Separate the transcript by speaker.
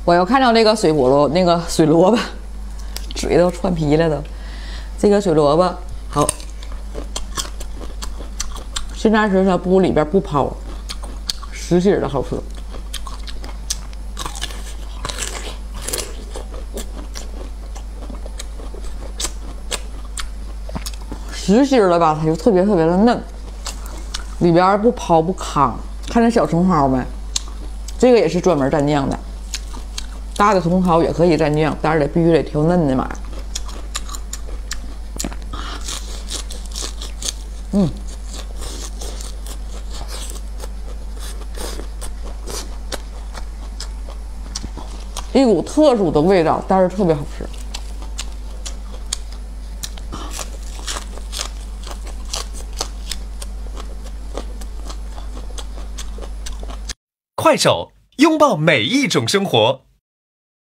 Speaker 1: 我又看到那个水萝卜，嘴都串皮了都。这个水萝卜好，现在是它里边不泡，实心的好吃。实心的吧，它就特别的嫩，里边不泡不糠。看那小茼蒿没？这个也是专门蘸酱的。大的茼蒿也可以蘸酱，但是必须得挑嫩的买。一股特殊的味道，但是特别好吃。
Speaker 2: 快手，拥抱每一种生活。